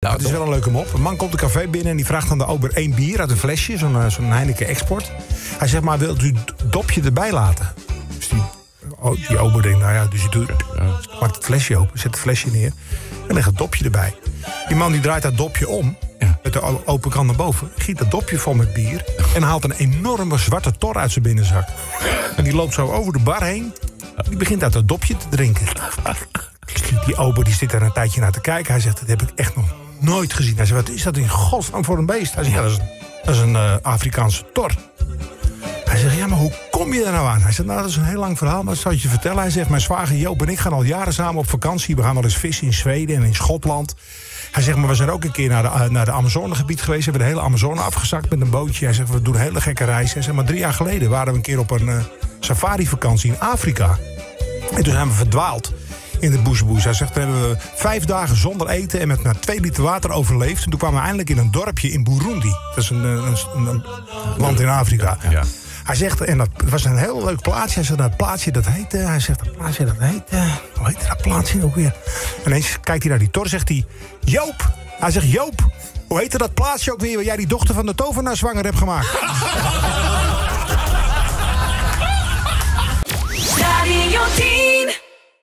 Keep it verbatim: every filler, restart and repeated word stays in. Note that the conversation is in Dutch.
Nou, het is wel een leuke mop. Een man komt een café binnen en die vraagt aan de ober één bier uit een flesje. Zo'n uh, zo'n Heineken Export. Hij zegt, maar wilt u het dopje erbij laten? Dus die, oh, die ober denkt, nou ja, dus je doet, maakt het flesje open, zet het flesje neer en legt het dopje erbij. Die man die draait dat dopje om, ja. met de open kant naar boven, giet dat dopje vol met bier en haalt een enorme zwarte tor uit zijn binnenzak. En die loopt zo over de bar heen. Die begint uit dat dopje te drinken. Die ober die zit daar een tijdje naar te kijken. Hij zegt, dat heb ik echt nog nooit gezien. Hij zegt, wat is dat in godsnaam voor een beest? Hij zegt, ja, dat is een, dat is een uh, Afrikaanse tor. Hij zegt, ja, maar hoe kom je er nou aan? Hij zegt, nou, dat is een heel lang verhaal, maar dat zal ik je vertellen. Hij zegt, mijn zwager Joop en ik gaan al jaren samen op vakantie. We gaan wel eens vissen in Zweden en in Schotland. Hij zegt, maar we zijn ook een keer naar de, uh, naar de Amazonegebied geweest. We hebben de hele Amazone afgezakt met een bootje. Hij zegt, we doen een hele gekke reis. Hij zegt, maar drie jaar geleden waren we een keer op een uh, safari-vakantie in Afrika. En toen zijn we verdwaald in de bushboes. Hij zegt, toen hebben we vijf dagen zonder eten en met maar twee liter water overleefd. En toen kwamen we eindelijk in een dorpje in Burundi. Dat is een, een, een, een land in Afrika. Ja. Hij zegt, en dat was een heel leuk plaatsje. Hij zegt, dat plaatsje dat heet... Hij zegt, dat plaatsje dat heet... Hoe heet dat plaatsje ook weer? En ineens kijkt hij naar die tor, zegt hij... Joop! Hij zegt, Joop! Hoe heette dat plaatsje ook weer waar jij die dochter van de tovenaar zwanger hebt gemaakt? Radio tien.